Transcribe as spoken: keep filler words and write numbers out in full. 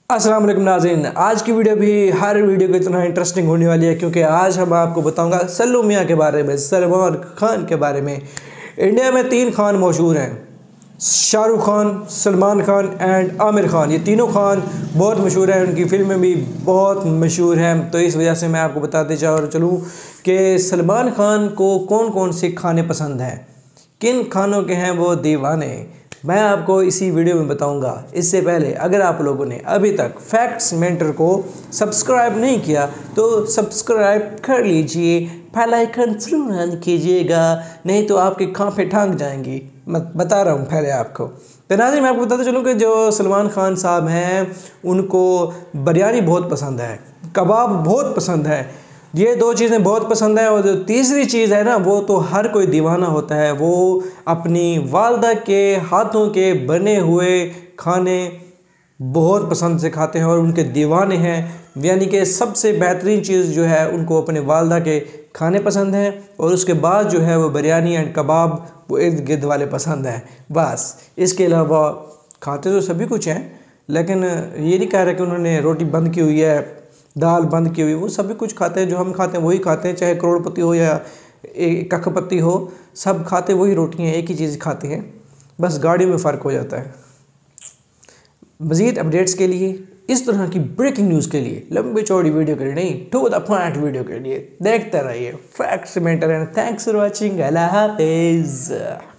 अस्सलाम वालेकुम नाज़रीन, आज की वीडियो भी हर वीडियो की तरह इंटरेस्टिंग होने वाली है क्योंकि आज हम आपको बताऊंगा सल्लू मियां के बारे में, सलमान खान के बारे में। इंडिया में तीन खान मशहूर हैं, शाहरुख खान, सलमान खान एंड आमिर खान। ये तीनों खान बहुत मशहूर हैं, उनकी फिल्में भी बहुत मशहूर हैं। तो इस वजह से मैं आपको बताते चलूँ कि सलमान खान को कौन कौन से खाने पसंद हैं, किन खानों के हैं वो दीवाने, मैं आपको इसी वीडियो में बताऊंगा। इससे पहले अगर आप लोगों ने अभी तक फैक्ट्स मेंटर को सब्सक्राइब नहीं किया तो सब्सक्राइब कर लीजिए, बेल आइकन जरूर ऑन कीजिएगा, नहीं तो आपकी खांपें ठांक जाएंगी। मैं बता रहा हूँ पहले आपको। तो नाज़रीन, मैं आपको बताता चलूँ कि जो सलमान खान साहब हैं उनको बिरयानी बहुत पसंद है, कबाब बहुत पसंद है। ये दो चीज़ें बहुत पसंद है। और जो तीसरी चीज़ है ना, वो तो हर कोई दीवाना होता है, वो अपनी वालदा के हाथों के बने हुए खाने बहुत पसंद से खाते हैं और उनके दीवाने हैं। यानी कि सबसे बेहतरीन चीज़ जो है उनको अपने वालदा के खाने पसंद हैं और उसके बाद जो है वो बिरयानी एंड कबाब वो इर्द गिर्द वाले पसंद हैं। बस इसके अलावा खाते तो सभी कुछ हैं, लेकिन ये नहीं कह रहा कि उन्होंने रोटी बंद की हुई है, दाल बंद की हुई। वो सभी कुछ खाते हैं, जो हम खाते हैं वही खाते हैं, चाहे करोड़पति हो या कखपति हो, सब खाते वही रोटियां, एक ही चीज़ खाते हैं, बस गाड़ी में फ़र्क हो जाता है। मज़ीद अपडेट्स के लिए, इस तरह की ब्रेकिंग न्यूज़ के लिए, लंबी चौड़ी वीडियो के लिए नहीं, टू द पॉइंट वीडियो के लिए देखते रहिए facts mentor. And thanks for watching. अल्लाह हाफिज़।